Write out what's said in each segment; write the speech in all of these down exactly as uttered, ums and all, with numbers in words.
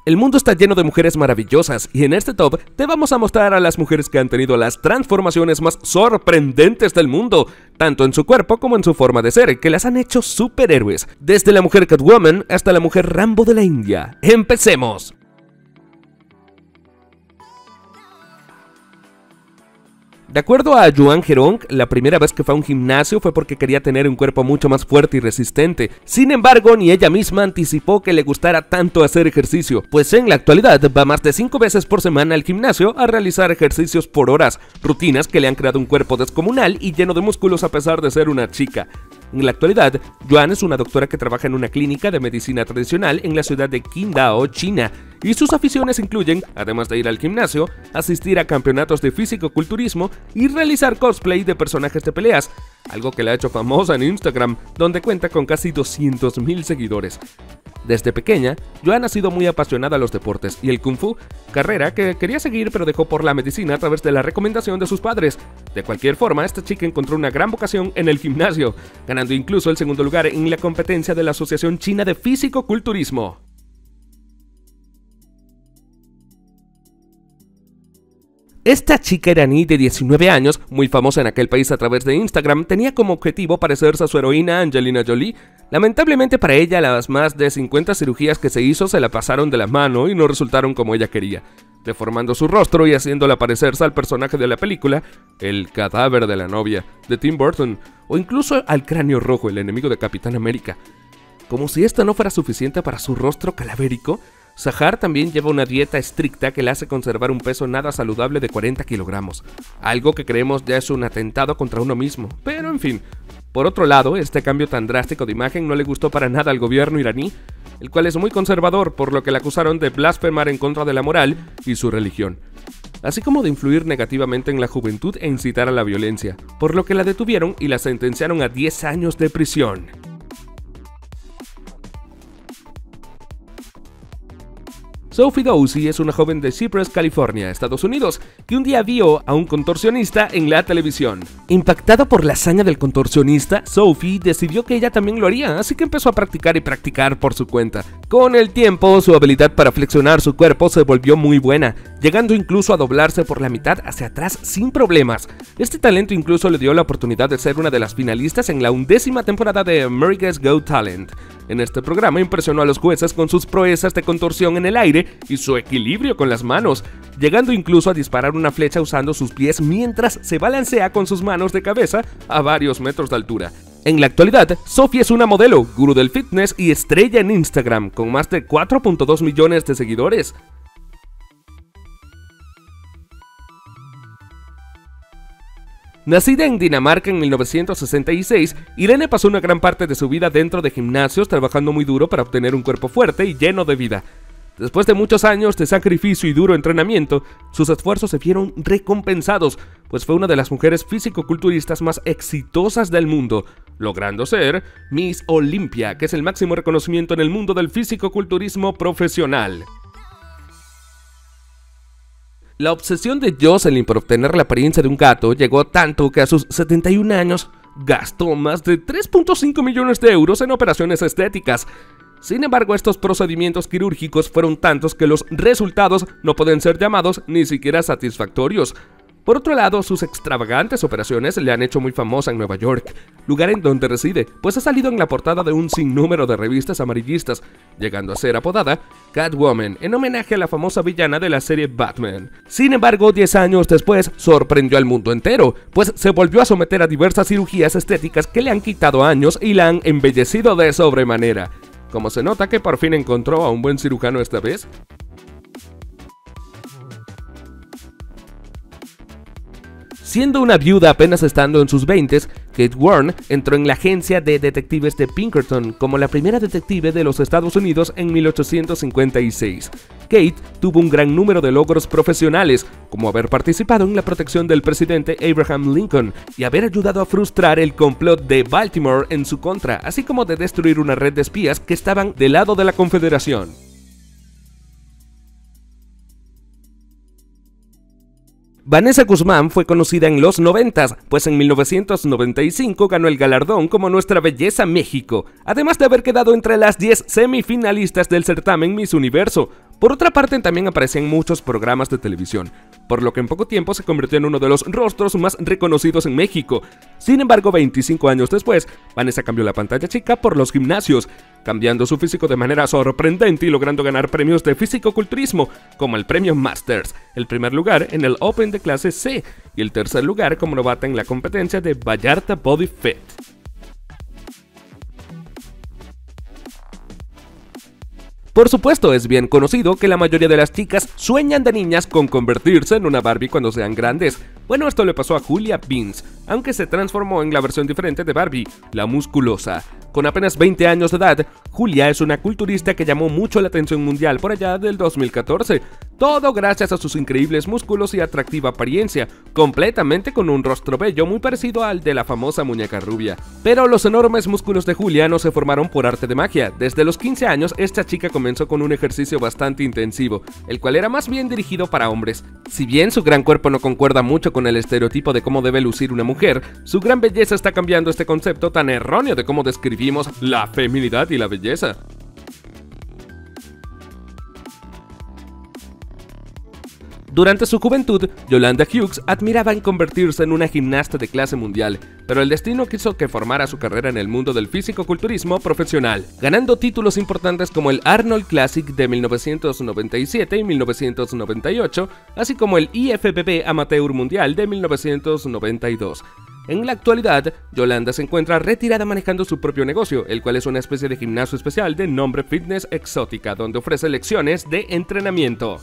El mundo está lleno de mujeres maravillosas y en este top te vamos a mostrar a las mujeres que han tenido las transformaciones más sorprendentes del mundo, tanto en su cuerpo como en su forma de ser, que las han hecho superhéroes, desde la mujer Catwoman hasta la mujer Rambo de la India. ¡Empecemos! De acuerdo a Joan Herong, la primera vez que fue a un gimnasio fue porque quería tener un cuerpo mucho más fuerte y resistente. Sin embargo, ni ella misma anticipó que le gustara tanto hacer ejercicio, pues en la actualidad va más de cinco veces por semana al gimnasio a realizar ejercicios por horas, rutinas que le han creado un cuerpo descomunal y lleno de músculos a pesar de ser una chica. En la actualidad, Joan es una doctora que trabaja en una clínica de medicina tradicional en la ciudad de Qingdao, China, y sus aficiones incluyen, además de ir al gimnasio, asistir a campeonatos de físico-culturismo y realizar cosplay de personajes de peleas, algo que la ha hecho famosa en Instagram, donde cuenta con casi doscientos mil seguidores. Desde pequeña, Joan ha sido muy apasionada a los deportes y el Kung Fu, carrera que quería seguir pero dejó por la medicina a través de la recomendación de sus padres. De cualquier forma, esta chica encontró una gran vocación en el gimnasio, ganando incluso el segundo lugar en la competencia de la Asociación China de Físico-Culturismo. Esta chica iraní de diecinueve años, muy famosa en aquel país a través de Instagram, tenía como objetivo parecerse a su heroína Angelina Jolie. Lamentablemente para ella, las más de cincuenta cirugías que se hizo se la pasaron de la mano y no resultaron como ella quería, deformando su rostro y haciéndola parecerse al personaje de la película El cadáver de la novia, de Tim Burton, o incluso al Cráneo Rojo, el enemigo de Capitán América. Como si esto no fuera suficiente para su rostro calavérico, Sahar también lleva una dieta estricta que le hace conservar un peso nada saludable de cuarenta kilogramos, algo que creemos ya es un atentado contra uno mismo, pero en fin. Por otro lado, este cambio tan drástico de imagen no le gustó para nada al gobierno iraní, el cual es muy conservador, por lo que la acusaron de blasfemar en contra de la moral y su religión, así como de influir negativamente en la juventud e incitar a la violencia, por lo que la detuvieron y la sentenciaron a diez años de prisión. Sophie Dowsey es una joven de Cypress, California, Estados Unidos, que un día vio a un contorsionista en la televisión. Impactada por la hazaña del contorsionista, Sophie decidió que ella también lo haría, así que empezó a practicar y practicar por su cuenta. Con el tiempo, su habilidad para flexionar su cuerpo se volvió muy buena, llegando incluso a doblarse por la mitad hacia atrás sin problemas. Este talento incluso le dio la oportunidad de ser una de las finalistas en la undécima temporada de America's Got Talent. En este programa impresionó a los jueces con sus proezas de contorsión en el aire y su equilibrio con las manos, llegando incluso a disparar una flecha usando sus pies mientras se balancea con sus manos de cabeza a varios metros de altura. En la actualidad, Sophie es una modelo, gurú del fitness y estrella en Instagram, con más de cuatro punto dos millones de seguidores. Nacida en Dinamarca en mil novecientos sesenta y seis, Irene pasó una gran parte de su vida dentro de gimnasios trabajando muy duro para obtener un cuerpo fuerte y lleno de vida. Después de muchos años de sacrificio y duro entrenamiento, sus esfuerzos se vieron recompensados, pues fue una de las mujeres físico-culturistas más exitosas del mundo, logrando ser Miss Olympia, que es el máximo reconocimiento en el mundo del físico-culturismo profesional. La obsesión de Jocelyn por obtener la apariencia de un gato llegó tanto que a sus setenta y un años gastó más de tres punto cinco millones de euros en operaciones estéticas. Sin embargo, estos procedimientos quirúrgicos fueron tantos que los resultados no pueden ser llamados ni siquiera satisfactorios. Por otro lado, sus extravagantes operaciones le han hecho muy famosa en Nueva York, lugar en donde reside, pues ha salido en la portada de un sinnúmero de revistas amarillistas, llegando a ser apodada Catwoman, en homenaje a la famosa villana de la serie Batman. Sin embargo, diez años después, sorprendió al mundo entero, pues se volvió a someter a diversas cirugías estéticas que le han quitado años y la han embellecido de sobremanera. ¿Cómo se nota que por fin encontró a un buen cirujano esta vez? Siendo una viuda apenas estando en sus veintes, Kate Warren entró en la agencia de detectives de Pinkerton como la primera detective de los Estados Unidos en mil ochocientos cincuenta y seis. Kate tuvo un gran número de logros profesionales, como haber participado en la protección del presidente Abraham Lincoln y haber ayudado a frustrar el complot de Baltimore en su contra, así como de destruir una red de espías que estaban del lado de la Confederación. Vanessa Guzmán fue conocida en los noventas, pues en mil novecientos noventa y cinco ganó el galardón como Nuestra Belleza México, además de haber quedado entre las diez semifinalistas del certamen Miss Universo. Por otra parte, también aparecía en muchos programas de televisión, por lo que en poco tiempo se convirtió en uno de los rostros más reconocidos en México. Sin embargo, veinticinco años después, Vanessa cambió la pantalla chica por los gimnasios, cambiando su físico de manera sorprendente y logrando ganar premios de fisicoculturismo, como el premio Masters, el primer lugar en el Open de clase C y el tercer lugar como novata en la competencia de Vallarta Body Fit. Por supuesto, es bien conocido que la mayoría de las chicas sueñan de niñas con convertirse en una Barbie cuando sean grandes. Bueno, esto le pasó a Julia Binns, aunque se transformó en la versión diferente de Barbie, la musculosa. Con apenas veinte años de edad, Julia es una culturista que llamó mucho la atención mundial por allá del dos mil catorce. Todo gracias a sus increíbles músculos y atractiva apariencia, completamente con un rostro bello muy parecido al de la famosa muñeca rubia. Pero los enormes músculos de Julia no se formaron por arte de magia. Desde los quince años, esta chica comenzó con un ejercicio bastante intensivo, el cual era más bien dirigido para hombres. Si bien su gran cuerpo no concuerda mucho con el estereotipo de cómo debe lucir una mujer, su gran belleza está cambiando este concepto tan erróneo de cómo describimos la feminidad y la belleza. Durante su juventud, Yolanda Hughes admiraba en convertirse en una gimnasta de clase mundial, pero el destino quiso que formara su carrera en el mundo del fisicoculturismo profesional, ganando títulos importantes como el Arnold Classic de mil novecientos noventa y siete y mil novecientos noventa y ocho, así como el I F B B Amateur Mundial de mil novecientos noventa y dos. En la actualidad, Yolanda se encuentra retirada manejando su propio negocio, el cual es una especie de gimnasio especial de nombre Fitness Exótica, donde ofrece lecciones de entrenamiento.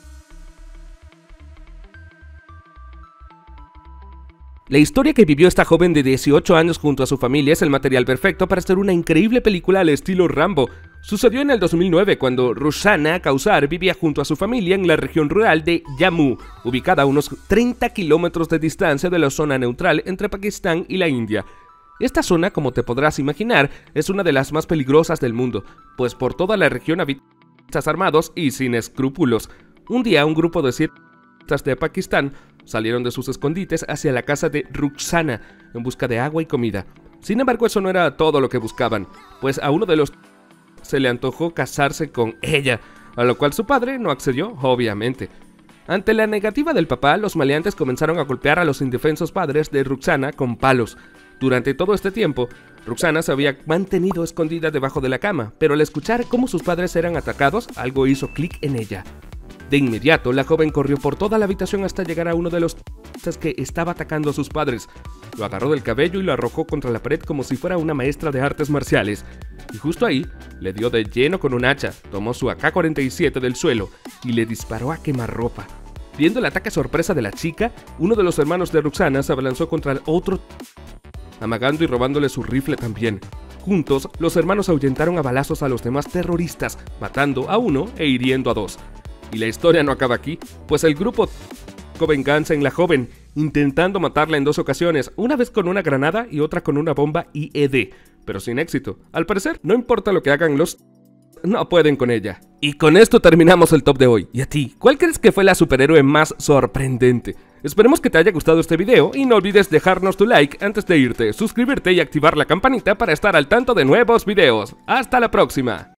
La historia que vivió esta joven de dieciocho años junto a su familia es el material perfecto para hacer una increíble película al estilo Rambo. Sucedió en el dos mil nueve cuando Rushana Kausar vivía junto a su familia en la región rural de Jammu, ubicada a unos treinta kilómetros de distancia de la zona neutral entre Pakistán y la India. Esta zona, como te podrás imaginar, es una de las más peligrosas del mundo, pues por toda la región habitan armados y sin escrúpulos. Un día un grupo de siete de Pakistán salieron de sus escondites hacia la casa de Rukhsana en busca de agua y comida. Sin embargo, eso no era todo lo que buscaban, pues a uno de los se le antojó casarse con ella, a lo cual su padre no accedió, obviamente. Ante la negativa del papá, los maleantes comenzaron a golpear a los indefensos padres de Rukhsana con palos. Durante todo este tiempo, Rukhsana se había mantenido escondida debajo de la cama, pero al escuchar cómo sus padres eran atacados, algo hizo clic en ella. De inmediato, la joven corrió por toda la habitación hasta llegar a uno de los que estaba atacando a sus padres. Lo agarró del cabello y lo arrojó contra la pared como si fuera una maestra de artes marciales. Y justo ahí, le dio de lleno con un hacha, tomó su A K cuarenta y siete del suelo y le disparó a quemarropa. Viendo el ataque sorpresa de la chica, uno de los hermanos de Rukhsana se abalanzó contra el otro, amagando y robándole su rifle también. Juntos, los hermanos ahuyentaron a balazos a los demás terroristas, matando a uno e hiriendo a dos. Y la historia no acaba aquí, pues el grupo buscó venganza en la joven, intentando matarla en dos ocasiones, una vez con una granada y otra con una bomba I E D, pero sin éxito. Al parecer, no importa lo que hagan los... no pueden con ella. Y con esto terminamos el top de hoy. ¿Y a ti? ¿Cuál crees que fue la superhéroe más sorprendente? Esperemos que te haya gustado este video y no olvides dejarnos tu like antes de irte, suscribirte y activar la campanita para estar al tanto de nuevos videos. ¡Hasta la próxima!